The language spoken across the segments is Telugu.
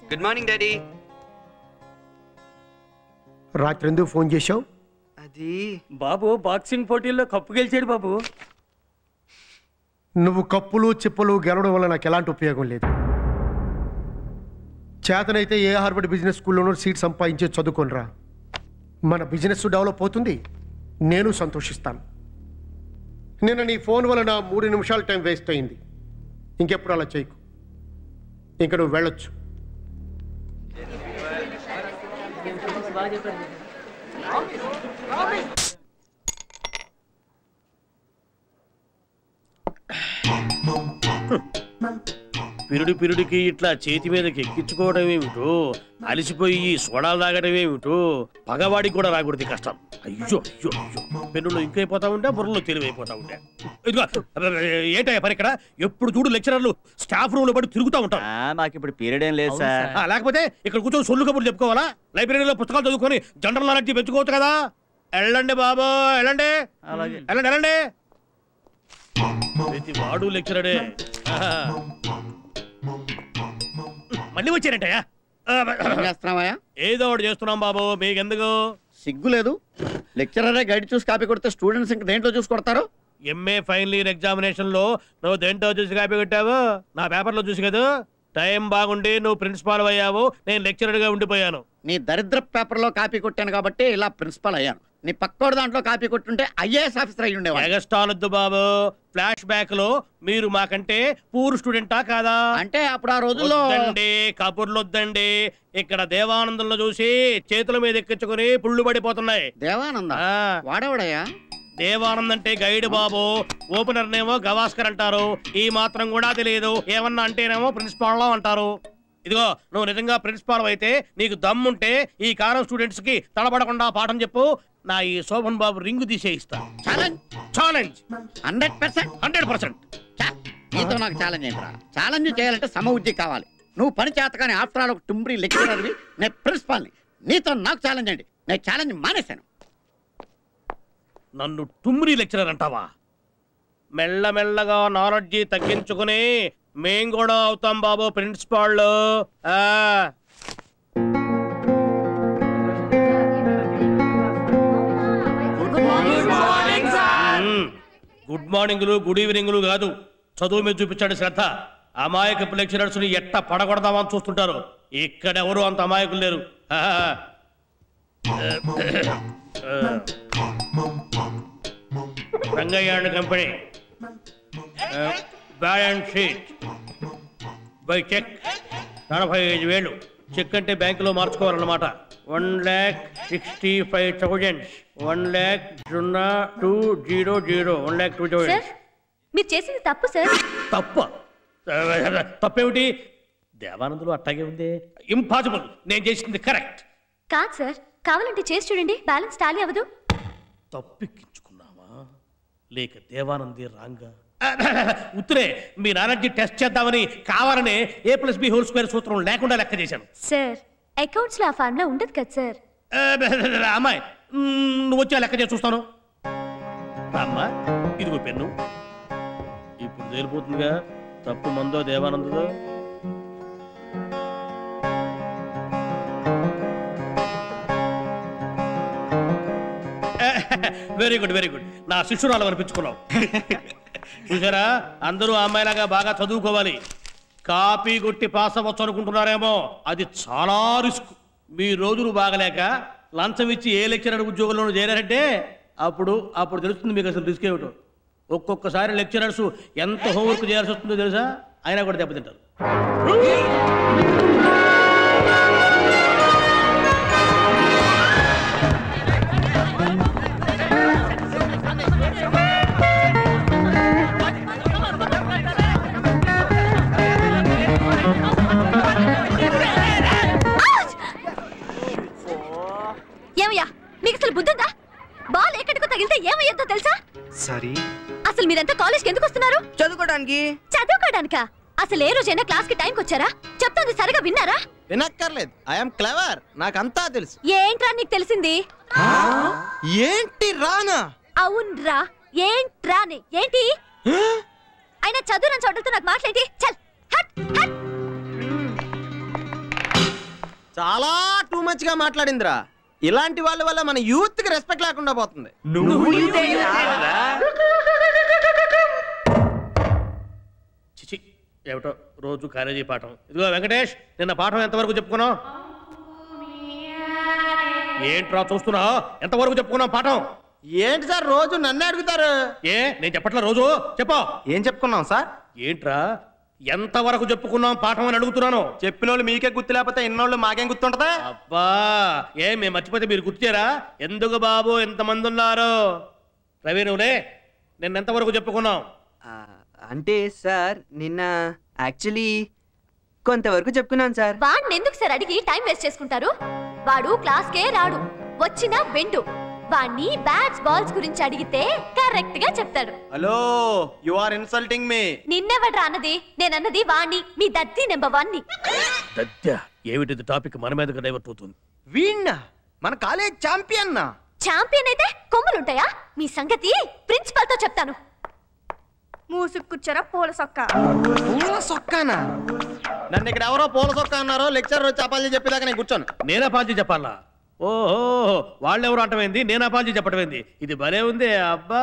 Good morning daddy. రాత్రి ఎందుకు ఫోన్ చేశావు? అది బాబు బాక్సింగ్ పోటీల్లో కప్పు గెలిచాడు బాబు. నువ్వు కప్పులు చిప్పలు గెలవడం వల్ల నాకు ఎలాంటి ఉపయోగం లేదు. చేతనైతే ఏ హార్వర్డ్ బిజినెస్ స్కూల్లోనూ సీట్ సంపాదించే చదువుకోనరా. మన బిజినెస్ డెవలప్ అవుతుంది, నేను సంతోషిస్తాను. నిన్న నీ ఫోన్ వల్ల నా 3 నిమిషాల టైం వేస్ట్ అయింది. ఇంకెప్పుడు అలా చేయకు. ఇంక నువ్వు వెళ్ళొచ్చు. పిరుడికి ఇట్లా చేతి మీదకి ఎక్కించుకోవడం ఏమిటో, అలిసిపోయి సోడాలు తాగడం ఏమిటో, పగవాడికి కూడా రాకూడదు కష్టం. అయ్యో అయ్యో అయ్యో, పెన్నులో ఇంకైపోతా ఉంటే బుర్రలో తెలివైపోతా ఉంటే. ఇదిగో ఏంటయ్యా పని ఇక్కడ? ఎప్పుడు చూడు లెక్చరర్లు స్టాఫ్ రూమ్ లో పడి తిరుగుతూ ఉంటారు. నాకు ఇప్పుడు పీరియడ్ ఏం లేదు సార్. లేకపోతే ఇక్కడ కూర్చొని సొల్లు కబుర్లు చెప్పుకోవాలా? లైబ్రరీలో పుస్తకాలు చదువుకొని జనరల్ నాలెడ్జ్ పెంచుకోవచ్చు కదా. వెళ్ళండి బాబు, వెళ్ళండి వెళ్ళండి వెళ్ళండి. ప్రతి వాడు లెక్చరరే. మళ్ళీ వచ్చారంటయ్యా? ఏదో ఒకటి చేస్తున్నాం బాబు, మీకెందుకు సిగ్గు లేదు? లెక్చరరే గైడ్ చూసి కాపీ కొడితే స్టూడెంట్స్ ఇంకా దేంట్లో చూసి కొడతారు? ఎంఏ ఫైనల్ ఇయర్ ఎగ్జామినేషన్ లో నువ్వు దేంట్లో చూసి కాపీ కొట్టావు? నా పేపర్లో చూసి కదా. టైం బాగుండి నువ్వు ప్రిన్సిపాల్ అయ్యావు, నేను లెక్చరర్ గా ఉండిపోయాను. నీ దరిద్ర పేపర్ లో కాపీ కొట్టాను కాబట్టి ఇలా ప్రిన్సిపాల్ అయ్యాను. నీ పక్కోడు దాంట్లో కాపీ కొట్టుంటే ఐఏఎస్ ఆఫీసర్ అయ్యి ఉండేవాడు. ఎగస్టాలొద్దు బాబు. ఫ్లాష్ బ్యాక్ లో మీరు మాకంటే పూర్ స్టూడెంటా కాదా? అంటే అప్పుడు ఆ రోజుల్లో కబుర్లు వద్దండి. ఇక్కడ దేవానందంలో చూసి చేతుల మీద ఎక్కించుకుని పుళ్ళు పడిపోతున్నాయి. దేవానంద వాడేవాడయ్యా? దేవానంద్ అంటే గైడ్ బాబు, ఓపెనర్ నేమో గవాస్కర్ అంటారు. ఈ మాత్రం కూడా తెలియదు. ఏమన్నా అంటేనేమో ప్రిన్సిపాల్ అంటారు. ఇదిగో నువ్వు నిజంగా ప్రిన్సిపాల్ అయితే నీకు దమ్ముంటే ఈ కారం స్టూడెంట్స్ కి తడబడకుండా పాఠం చెప్పు. నా ఈ శోభన్ బాబు రింగు తీసేయిస్తా. ఛాలెంజ్ 100%. నీతో నాకు ఛాలెంజ్ ఏంట్రా? ఛాలెంజ్ చేయాలంటే సమబుద్ధి కావాలి. నువ్వు పని చేతగానే ఆఫ్టర్ ఆల్ ఒక టుంబ్రీ లెక్చరర్వి, నేను ప్రిన్సిపాల్ని. నీతో నాకు ఛాలెంజ్ అండి. నేను ఛాలెంజ్ మానేశాను. నన్ను టుమ్రీ లెక్చరర్ అంటావా? మెల్లమెల్లగా నాలెడ్జి తగ్గించుకుని మేం కూడా అవుతాం బాబు ప్రిన్సిపాల్. గుడ్ మార్నింగ్లు గుడ్ ఈవినింగ్లు కాదు, చదువు మీద చూపించండి శ్రద్ధ. అమాయకపు లెక్చరర్స్ ని ఎట్ట పడగొడదామని చూస్తుంటారు. ఇక్కడెవరు అంత అమాయకులు లేరు. Rangayya and company balance sheet by cheque 45,000. Cheque అంటే బ్యాంకులో మార్చుకోవాలన్నమాట. 1,65,000. 1,02,000. 1,02,000. మీరు చేసింది తప్పు సార్. తప్పేమిటి? దేవానందులు అట్టాగే ఉంది. ఇంపాసిబుల్. నేను చేసింది కరెక్ట్. కాదు సార్, కావాలంటే చేసి చూడండి, బ్యాలెన్స్ టాలీ అవ్వదు. తప్పెక్కించుకున్నావా లేక దేవానంది రాంగా? ఉత్తరే మీ నాలెడ్జి టెస్ట్ చేద్దామని కావాలనే A+B² సూత్రం లేకుండా లెక్క చేశాను. సార్ అకౌంట్స్ లో ఆ ఫార్ములా ఉండదు కదా సార్. అమ్మాయి నువ్వు వచ్చి లెక్క చేసి చూస్తాను. అమ్మా ఇదిగో పెన్ను. ఇప్పుడు తేలిపోతుందిగా తప్పు మందో దేవానందుదో. Very good very good. నా శిష్యురాలు అనిపించుకున్నావు. చూసారా, అందరూ అమ్మాయిలాగా బాగా చదువుకోవాలి. కాపీ కొట్టి పాస్ అవ్వచ్చు అనుకుంటున్నారేమో, అది చాలా రిస్క్. మీ రోజులు బాగలేక లంచం ఇచ్చి ఏ లెక్చరర్ ఉద్యోగంలోనూ చేరారంటే అప్పుడు తెలుస్తుంది మీకు అసలు రిస్క్ ఏమిటో. ఒక్కొక్కసారి లెక్చరర్స్ ఎంత హోంవర్క్ చేయాల్సి వస్తుందో తెలుసా, అయినా కూడా దెబ్బతింటారు. ఏమయ్యా మీకు అసలు బుద్ధుందా? బాల్ ఎక్కడికో తగిలితే ఏమయ్యేదో తెలుసా? సారీ. అసలు మీరంతా కాలేజ్కి ఎందుకు వస్తున్నారు? చదువుకోవడానికి. చదువుకోవడానికా? అసలు ఏ రోజైనా క్లాస్ కి టైంకి వచ్చారా? చెప్తుంది సరిగా విన్నారా? వినక్కర్లేదు, ఐఎమ్ క్లవర్, నాకంతా తెలుసు. ఏంట్రా నీకు తెలిసింది? ఏంటి రానా? అవునరా, ఏంట్రాని? ఏంటి అయినా చదువు నన్ను చూడలతో నాకు మాట్లాడి చల్ హట్ హట్. చాలా టూ మచ్ గా మాట్లాడిందిరా. ఇలాంటి వాళ్ళ వల్ల మన యూత్ కి రెస్పెక్ట్ లేకుండా పోతుంది. చిచి ఏమిటో రోజు కాలేజీ పాఠం. ఇదిగో వెంకటేష్, నిన్న పాఠం ఎంతవరకు చెప్పుకున్నావు? ఏంట్రా చూస్తున్నావు? ఎంతవరకు చెప్పుకున్నావు పాఠం? ఏంటి సార్ రోజు నన్నే అడుగుతారు? నేను చెప్పట్లా, రోజు చెప్పా. ఏం చెప్పుకున్నాం సార్? ఏంట్రా ఎంతవరకు చెప్పుకున్నాం పాఠం అని అడుగుతున్నాను. చెప్పిన వాళ్ళు మీకే గుర్తు లేకపోతే ఇన్నోళ్ళు మాకేం గుర్తుంటదా? అబ్బా మేము మర్చిపోతే మీరు గుర్తుచేరా? ఎందుకు బాబు ఎంతమంది ఉన్నారు? రవి నువ్వులే, నిన్న ఎంతవరకు చెప్పుకున్నాం? అంటే సార్ నిన్న యాక్చువల్లీ కొంతవరకు చెప్పుకున్నాను సార్. వాడిని ఎందుకు సార్ అడిగి టైం వేస్ట్ చేసుకుంటారు? వాడు క్లాస్కే రాడు, వచ్చినా వెండు. వాణ్ణి బ్యాట్స్ బాల్స్ గురించి అడిగితే కరెక్ట్ గా చెప్తాడు. Hello, you are insulting me. నిన్నెవడ్రా అన్నది? నేనన్నది వాణ్ణి, మీ దద్ది నెంబర్ 1 ని. దద్దా ఏమిటి టాపిక్? మన మీదకి డైవర్ట్ అవుతుంది. వీణ్ణ మన కాలేజ్ ఛాంపియన్. ఛాంపియన్ అయితే కొమ్ములుంటాయా? మీ సంగతి ప్రిన్సిపల్ తో చెప్తాను. మూసుకు కూర్చోరా పూల సొక్క. పూల సొక్కానా? నన్ను ఇక్కడ ఎవరో పూల సొక్క అన్నారో లెక్చర్ వచ్చి అపాలజీ చెప్పేదాకా నేను కూర్చోను. నేను అపాలజీ చెప్పాలా? ఓహో, వాళ్ళెవరు అంటమైంది, నేను అపాలజీ చెప్పటమైంది. ఇది భలే ఉంది. అబ్బా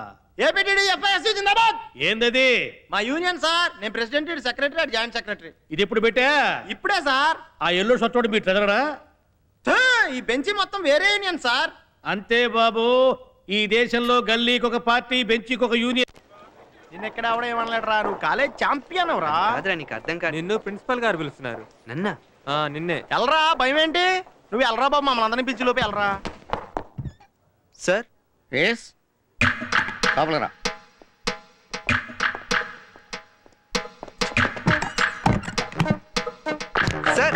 ఏందది? మా యూనియన్ సార్. నేను ప్రెసిడెంట్, సెక్రటరీ, జాయింట్ సెక్రటరీ. ఇది ఎప్పుడు పెట్టా? ఇప్పుడే సార్. ఆ ఎల్లో షర్ట్ మీ ట్రెజరరా? ఈ బెంచి మొత్తం వేరే యూనియన్ సార్. అంతే బాబు, ఈ దేశంలో గల్లీకి ఒక పార్టీ, బెంచికి ఒక యూనియన్. నిన్న ఎక్కడ ఎవడో ఏమనలేడు రా, నువ్వు కాలేజ్ ఛాంపియన్ రా. కాదురా, నీకు అర్థం కాదు. నిన్ను ప్రిన్సిపల్ గారు పిలుస్తున్నారు. నన్నా? నిన్నే. ఎల్రా, భయం ఏంటి? నువ్వు ఎల్రా బాబు, మమ్మల్ని అందరినీ పిలిచి లోపు ఎల్రా. సార్ ఎస్ లోపలరా. సార్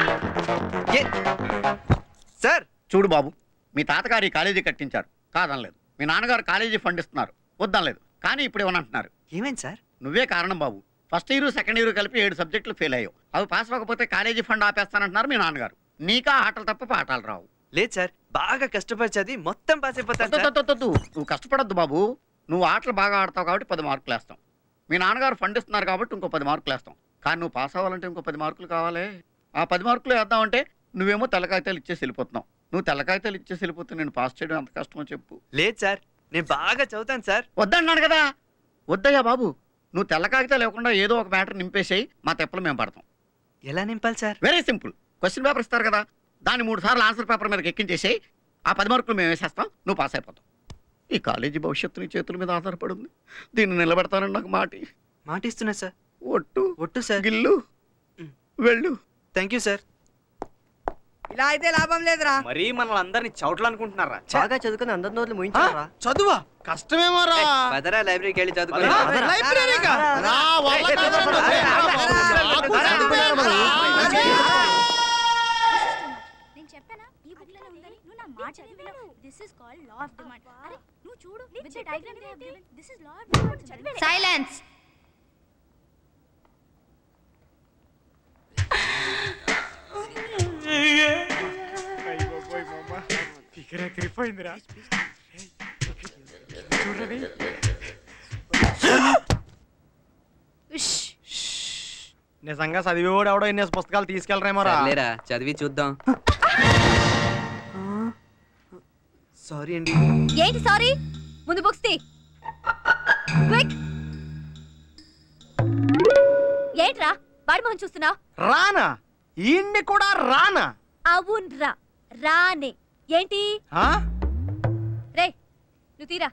సార్ చూడు బాబు, మీ తాతగారు ఈ కాలేజీ కట్టించారు, కాదనలేదు. మీ నాన్నగారు కాలేజీ ఫండ్ ఇస్తున్నారు, వద్దనలేదు. కానీ ఇప్పుడు ఏమనంటున్నారు? ఏమైంది సార్? నువ్వే కారణం బాబు. ఫస్ట్ ఇయర్ సెకండ్ ఇయర్ కలిపి 7 సబ్జెక్టులు ఫెయిల్ అయ్యావు. అవి పాస్ అవ్వకపోతే కాలేజీ ఫండ్ ఆపేస్తానంటున్నారు మీ నాన్నగారు. నీకా ఆటలు తప్ప పాఠాలు రావు. లేదు సార్, బాగా కష్టపడి చదివి మొత్తం పాస్ అయిపోతాను. నువ్వు కష్టపడద్దు బాబు. నువ్వు ఆటలు బాగా ఆడతావు కాబట్టి 10 మార్కులు వేస్తాం. మీ నాన్నగారు ఫండ్ ఇస్తున్నారు కాబట్టి ఇంకో 10 మార్కులు వేస్తాం. కానీ నువ్వు పాస్ అవ్వాలంటే ఇంకో 10 మార్కులు కావాలి. ఆ 10 మార్కులు వేద్దామంటే నువ్వేమో తెల్లకాగితాలు ఇచ్చేసి వెళ్ళిపోతున్నావు. నువ్వు తెల్లకాగితాలు ఇచ్చేసి వెళ్ళిపోతే నేను పాస్ చేయడం ఎంత కష్టమో చెప్పు. లేదు సార్, నేను బాగా చదువుతాను సార్. వద్దన్నాడు కదా. వద్దయ్యా బాబు, నువ్వు తెల్ల కాగితాలు లేకుండా ఏదో ఒక మ్యాటర్ నింపేసేయి, మా తెప్పలు మేము పడతాం. ఎలా నింపాలి sir? Very simple. Question paper ఇస్తారు కదా, దాన్ని 3 సార్లు ఆన్సర్ పేపర్ మీదకి ఎక్కించేసేయి. ఆ 10 మార్కులు మేము వేసేస్తాం, నువ్వు పాస్ అయిపోతావు. ఈ కాలేజీ భవిష్యత్తు నీ చేతుల మీద ఆధారపడి ఉంది. దీన్ని నిలబెడతానని నాకు మాటిస్తున్నా సార్. ఒట్టు సార్. గిల్లు వెళ్ళు. Thank you sir. ఇలా అయితే లాభం లేదురా. మరి మనల్ని అందరినీ చౌట్లు అనుకుంటున్నారా? బాగా చదువుకుని అందరి నోట్లు ముయించారా? చదువా కష్టమేమో రా. పదరా లైబ్రరీకి వెళ్ళి చదువుకుని. లైబ్రరీగా నా వల్ల కాదండి. నేను చెప్పానా ఈ బుక్ లోనే ఉందని? నువ్వు నా మాట చదివినావు. This is called law of demand. అరే నువ్వు చూడు, with the diagram they have given. This is law of demand. చదివే. సైలెన్స్. నిజంగా చదివేవాడు ఎవడో ఇన్ని పుస్తకాలు తీసుకెళ్ళరేమో రా. లేరా, చదివి చూద్దాం. సారీ అండి. ఏంటి సారీ? ముందు బుక్స్ తీ. క్విక్. ఏంట్రా వాడి మొహం చూస్తున్నావు? రానా? ఈయన్ని కూడా రానా? అవునరా, రానే. ఏంటి రే, నువ్వు తీరా.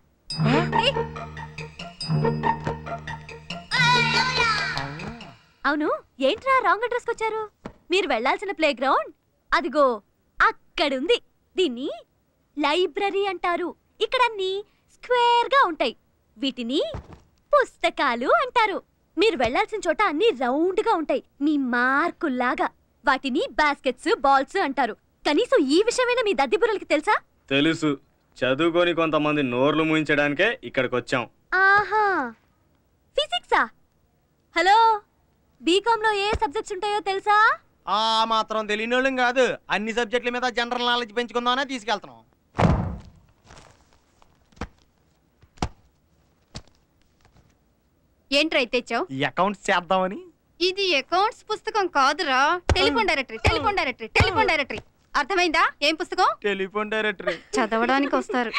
అవును, ఏంట్రా రాంగ్ అడ్రస్ వచ్చారు? మీరు వెళ్లాల్సిన ప్లే గ్రౌండ్ అదిగో అక్కడుంది. దీన్ని లైబ్రరీ అంటారు. ఇక్కడ అన్ని స్క్వేర్ గా ఉంటాయి. వీటిని పుస్తకాలు అంటారు. మీరు వెళ్లాల్సిన చోట అన్ని రౌండ్ గా ఉంటాయి, మీ మార్కుల్లాగా. వాటిని బాస్కెట్స్, బాల్స్ అంటారు. కనీసం ఈ విషయమైనా మీ దద్దిబుర్రలకి తెలుసా? తెలుసు. చదువుకొని కొంతమంది నోర్లు మూయించడానికే ఇక్కడికి వచ్చాం. ఆహా, ఫిజిక్సా? హలో, బీకామ్ లో ఏ సబ్జెక్ట్స్ ఉంటాయో తెలుసా? ఆ మాత్రం తెలియని వాళ్ళం కాదు. అన్ని సబ్జెక్టుల మీద జనరల్ నాలెడ్జ్ పెంచుకుందామనే తీసుకెళ్తున్నాం. ఏంట్రా తెచ్చావు? ఈ అకౌంట్స్ చేద్దామని. ఇది అకౌంట్స్ పుస్తకం కాదురా, టెలిఫోన్ డైరెక్టరీ. అర్థమైందా? ఏం పుస్తకం? Telephone directory. చదవడానికి వస్తారు.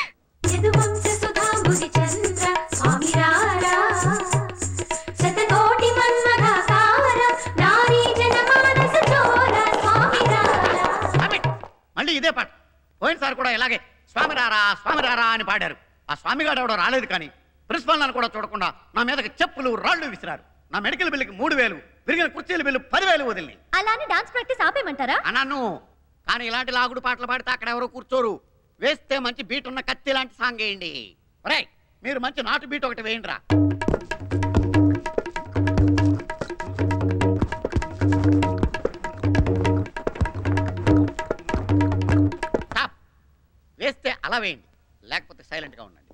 మళ్ళీ ఇదే పాట పోయినసారి కూడా ఇలాగే స్వామి రారా అని పాడారు. ఆ స్వామిగాడు ఎవడో రాలేదు, కానీ ప్రిన్సిపల్ నన్ను కూడా చూడకుండా నా మీదకి చెప్పులు రాళ్ళు విసిరారు. నా మెడికల్ బిల్లుకి 3000, విరిగిన కుర్చీల బిల్లు 10,000 వదిలి. అలానే డాన్స్ ప్రాక్టీస్ ఆపేయమంటారా? అన్నాను, కానీ ఇలాంటి లాగుడు పాటలు పాడితే అక్కడ ఎవరో కూర్చోరు. వేస్తే మంచి బీట్ ఉన్న కత్తి లాంటి సాంగ్ వేయండి. ఒరేయ్, మీరు మంచి నాటు బీట్ ఒకటి వేయండి రా. వేస్తే అలా వేయండి, లేకపోతే సైలెంట్ గా ఉండండి.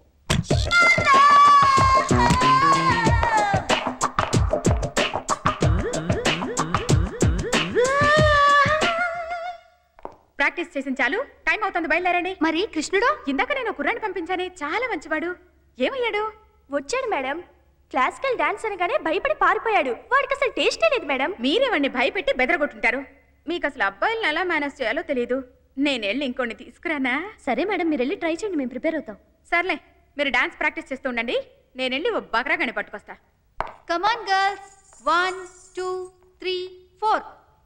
ప్రాక్టీస్ చేసిన చాలు, టైం అవుతుంది, బయలుదేరండి. మరి కృష్ణుడు? ఇందాక నేను కుర్రాన్ని పంపించానే, చాలా మంచివాడు. ఏమయ్యాడు? వచ్చాడు మేడం. క్లాసికల్ డాన్స్ అనగానే భయపడి పారిపోయాడు. వాడికి అసలు టేస్టే లేదు మేడం. మీరే వాడిని భయపెట్టి బెదరగొట్టుంటారు. మీకు అసలు అబ్బాయిలను ఎలా మేనేజ్ చేయాలో తెలియదు. నేను వెళ్ళి ఇంకొన్ని తీసుకురానా? సరే మేడం, మీరు వెళ్ళి ట్రై చేయండి, మేము ప్రిపేర్ అవుతాం. సర్లే, మీరు డాన్స్ ప్రాక్టీస్ చేస్తూ ఉండండి, నేను వెళ్ళి ఓ బకరాగాని పట్టుకొస్తా. కమాన్ గర్ల్స్, 1 2 3 4.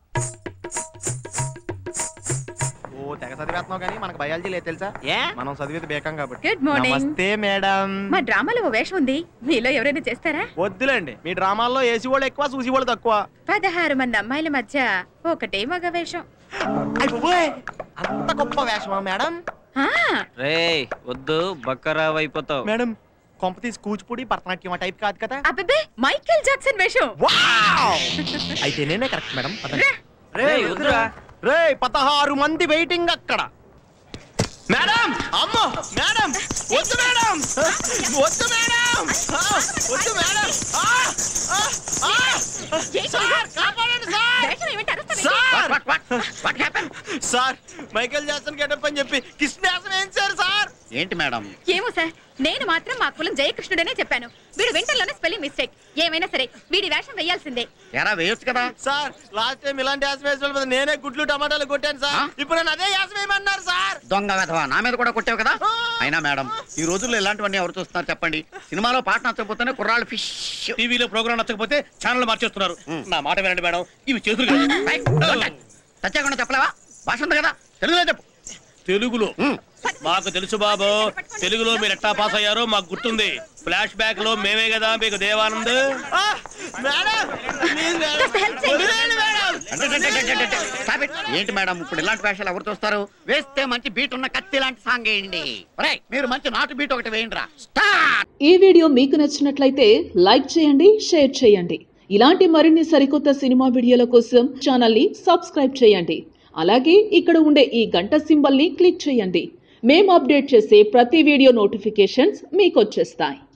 ఓ తెగ చదివేస్తున్నావు కానీ మనకు బయాలజీ లేదు తెలుసా? మనం చదివేది బేకం కాబట్టి. Good morning. నమస్తే మేడం. మా డ్రామాలో ఓ వేషం ఉంది, మీలో ఎవరైనా చేస్తారా? వద్దులేండి, మీ డ్రామాల్లో ఏసీ వాళ్ళు ఎక్కువ, చూసి వాళ్ళు తక్కువ. 16 మంది అమ్మాయిల మధ్య ఒకటే మగ వేషం. అంత గొప్ప వేషమా మేడం? రేయ్ వద్దు, బక్కరావు అయిపోతావు. మేడం, కొంప తీసి కూచిపూడి భరతనాట్యం టైప్ కాదు కదా? అబ్బే, మైకేల్ జాక్సన్ వేషం. అయితే నేనే కరెక్ట్ మేడం. రేయ్ వద్దురా. రే 16 మంది వెయిటింగ్ అక్కడ. మేడం, అమ్మో మేడం, వద్దు మేడం, వద్దు మేడం, వద్దు మేడం. సార్ కాపాడండి సార్. మైకేల్ జాక్సన్ గెటప్ అని చెప్పి కృష్ణ వేషం ఏం సార్? ఏంటి మేడం? ఏమో సార్, నేను మాత్రం మా కులం జయకృష్ణుడనే చెప్పాను. వీడు వెంటర్లోనే స్పెల్లింగ్ మిస్టేక్. ఏమైనా సరే వీడి వేషం వేయాల్సిందే. ఎరా వేయొచ్చు కదా సార్. లాస్ట్ టైం ఇలాంటి యాసం వేసిన నేనే గుడ్లు టమాటాలు కొట్టాను సార్. ఇప్పుడు నేను అదే యాసం వేయమన్నారు సార్. దొంగ వెధవా, నా మీద కూడా కొట్టావు కదా. అయినా మేడం, ఈ రోజుల్లో ఇలాంటివన్నీ ఎవరు చూస్తున్నారు చెప్పండి? సినిమాలో పాట నచ్చకపోతేనే కుర్రాళ్ళు ఫిష్, టీవీలో ప్రోగ్రామ్ నచ్చకపోతే ఛానల్ మార్చేస్తున్నారు. నా మాట వినండి మేడం, ఇవి చేతులు చచ్చాకుండా చెప్పలేవా? భాష ఉంది కదా, తెలుగులో చెప్పు. తెలుగులో మాకు తెలుసు బాబు. తెలుగులో మీరు ఎట్టా పాస్ అయ్యారో మాకు గుర్తుంది. ఫ్లాష్ బ్యాక్ లో మేమే కదా మీకు దేవానంద్. ఏంటి మేడం ఇప్పుడు ఇలాంటి వేషాలు ఎవరు చూస్తారు? వేస్తే మంచి బీట్ ఉన్న కత్తి లాంటి సాంగ్ వేయండి. మీరు మంచి నాటు బీట్ ఒకటి వేయండి రా. ఈ వీడియో మీకు నచ్చినట్లయితే లైక్ చేయండి, షేర్ చేయండి. ఇలాంటి మరిన్ని సరికొత్త సినిమా వీడియోల కోసం ఛానల్ ని సబ్స్క్రైబ్ చేయండి. అలాగే ఇక్కడ ఉండే ఈ గంట సింబల్ ని క్లిక్ చేయండి. మేము అప్డేట్ చేసే ప్రతి వీడియో నోటిఫికేషన్స్ మీకు వచ్చేస్తాయి.